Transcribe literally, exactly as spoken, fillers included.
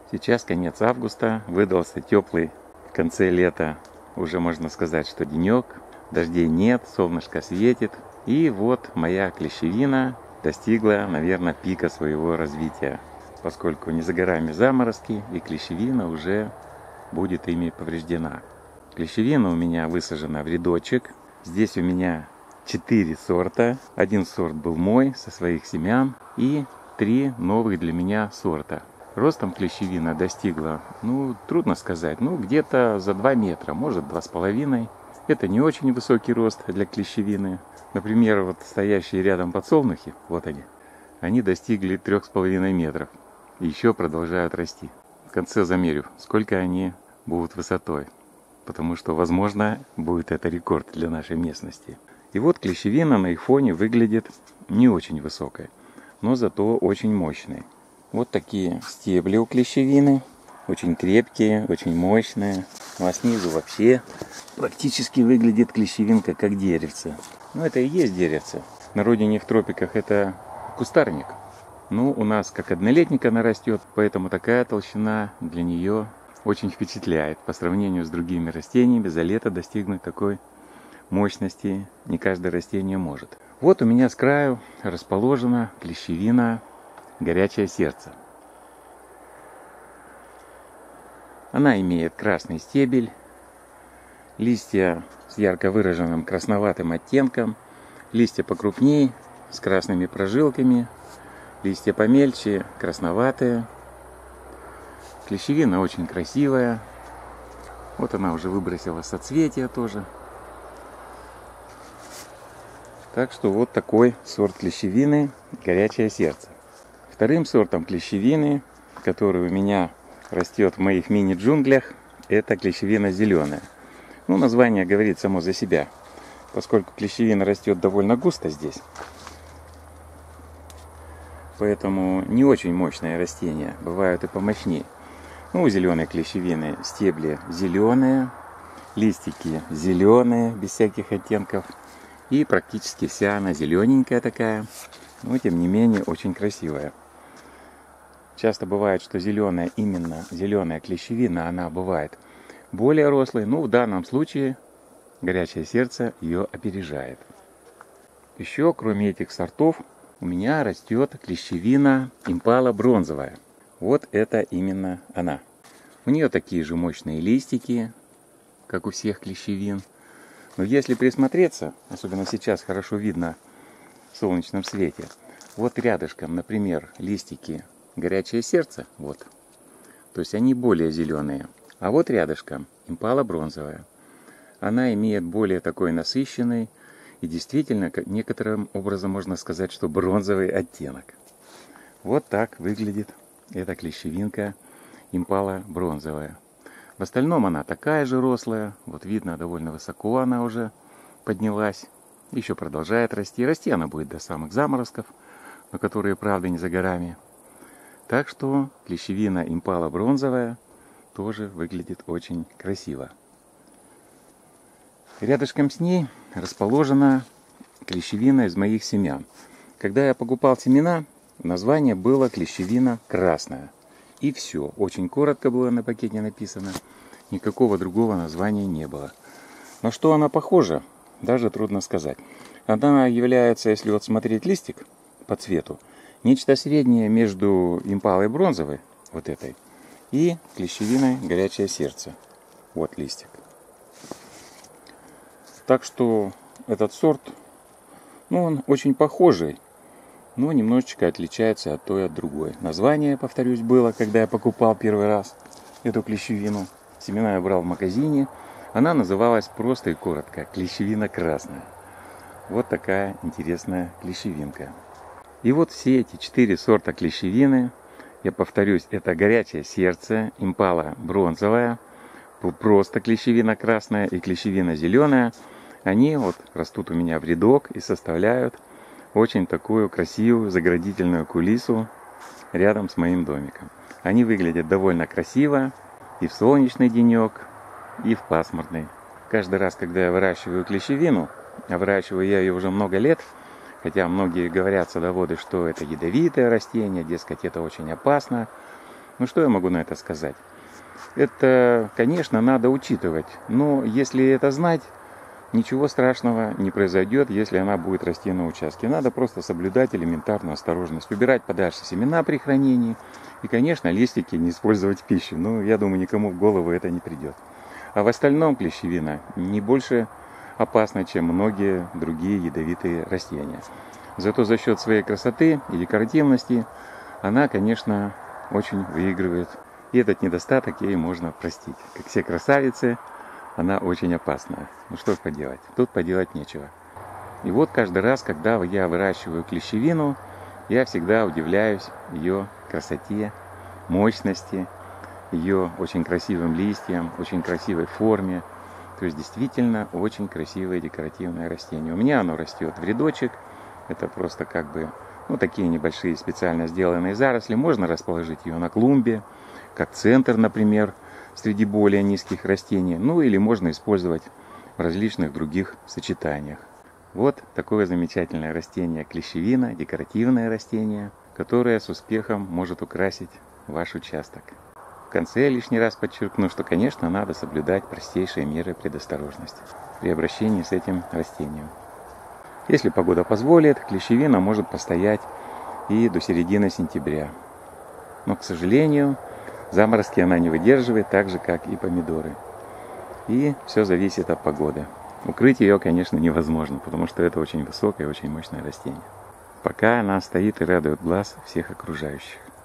Сейчас конец августа, выдался теплый в конце лета, уже можно сказать, что денек, дождей нет, солнышко светит. И вот моя клещевина достигла, наверное, пика своего развития, поскольку не за горами заморозки, и клещевина уже будет ими повреждена. Клещевина у меня высажена в рядочек. Здесь у меня четыре сорта. Один сорт был мой, со своих семян, и три новых для меня сорта. Ростом клещевина достигла, ну, трудно сказать, ну, где-то за два метра, может, два с половиной. Это не очень высокий рост для клещевины. Например, вот стоящие рядом подсолнухи, вот они, они достигли трех с половиной метров. И еще продолжают расти. В конце замерю, сколько они будут высотой. Потому что, возможно, будет это рекорд для нашей местности. И вот клещевина на их фоне выглядит не очень высокой, но зато очень мощной. Вот такие стебли у клещевины, очень крепкие, очень мощные. Ну а снизу вообще практически выглядит клещевинка как деревце. Ну это и есть деревце. На родине в тропиках это кустарник. Ну у нас как однолетник она растет, поэтому такая толщина для нее очень впечатляет. По сравнению с другими растениями за лето достигнуть такой мощности не каждое растение может. Вот у меня с краю расположена клещевина «Горячее сердце». Она имеет красный стебель, листья с ярко выраженным красноватым оттенком, листья покрупнее, с красными прожилками, листья помельче, красноватые. Клещевина очень красивая. Вот она уже выбросила соцветия тоже. Так что вот такой сорт клещевины «Горячее сердце». Вторым сортом клещевины, который у меня растет в моих мини-джунглях, это клещевина зеленая. Ну, название говорит само за себя, поскольку клещевина растет довольно густо здесь. Поэтому не очень мощное растение, бывают и помощнее. Ну, у зеленой клещевины стебли зеленые, листики зеленые, без всяких оттенков. И практически вся она зелененькая такая, но тем не менее очень красивая. Часто бывает, что зеленая, именно зеленая клещевина, она бывает более рослой. Ну, в данном случае «Горячее сердце» ее опережает. Еще, кроме этих сортов, у меня растет клещевина импала бронзовая. Вот это именно она. У нее такие же мощные листики, как у всех клещевин. Но если присмотреться, особенно сейчас хорошо видно в солнечном свете, вот рядышком, например, листики «Горячее сердце», вот, то есть они более зеленые. А вот рядышком импала бронзовая. Она имеет более такой насыщенный и действительно некоторым образом можно сказать, что бронзовый оттенок. Вот так выглядит эта клещевинка импала бронзовая. В остальном она такая же рослая, вот видно, довольно высоко она уже поднялась, еще продолжает расти. Расти она будет до самых заморозков, но которые, правда, не за горами. Так что клещевина импала бронзовая тоже выглядит очень красиво. Рядышком с ней расположена клещевина из моих семян. Когда я покупал семена, название было клещевина красная. И все. Очень коротко было на пакете написано. Никакого другого названия не было. На что она похожа, даже трудно сказать. Она является, если вот смотреть листик по цвету, нечто среднее между импалой бронзовой, вот этой, и клещевиной «Горячее сердце». Вот листик. Так что этот сорт, ну, он очень похожий, но немножечко отличается от той, от другой. Название, повторюсь, было, когда я покупал первый раз эту клещевину. Семена я брал в магазине. Она называлась просто и коротко «Клещевина красная». Вот такая интересная клещевинка. И вот все эти четыре сорта клещевины, я повторюсь, это «Горячее сердце», импала бронзовая, просто клещевина красная и клещевина зеленая. Они вот растут у меня в рядок и составляют очень такую красивую заградительную кулису рядом с моим домиком. Они выглядят довольно красиво и в солнечный денек, и в пасмурный. Каждый раз, когда я выращиваю клещевину, а выращиваю я ее уже много лет, хотя многие говорят, садоводы, что это ядовитое растение, дескать, это очень опасно. Ну что я могу на это сказать? Это, конечно, надо учитывать, но если это знать, ничего страшного не произойдет, если она будет расти на участке. Надо просто соблюдать элементарную осторожность, убирать подальше семена при хранении и, конечно, листики не использовать в пищу. Ну, я думаю, никому в голову это не придет. А в остальном клещевина не больше опасна, чем многие другие ядовитые растения. Зато за счет своей красоты и декоративности она, конечно, очень выигрывает. И этот недостаток ей можно простить. Как все красавицы, она очень опасная. Ну что ж поделать, тут поделать нечего. И вот каждый раз, когда я выращиваю клещевину, я всегда удивляюсь ее красоте, мощности, ее очень красивым листьям, очень красивой форме. То есть действительно очень красивое декоративное растение. У меня оно растет в рядочек. Это просто как бы, ну, такие небольшие специально сделанные заросли. Можно расположить ее на клумбе, как центр, например, среди более низких растений. Ну или можно использовать в различных других сочетаниях. Вот такое замечательное растение клещевина, декоративное растение, которое с успехом может украсить ваш участок. В конце я лишний раз подчеркну, что, конечно, надо соблюдать простейшие меры предосторожности при обращении с этим растением. Если погода позволит, клещевина может постоять и до середины сентября. Но, к сожалению, заморозки она не выдерживает, так же, как и помидоры. И все зависит от погоды. Укрыть ее, конечно, невозможно, потому что это очень высокое, очень мощное растение. Пока она стоит и радует глаз всех окружающих.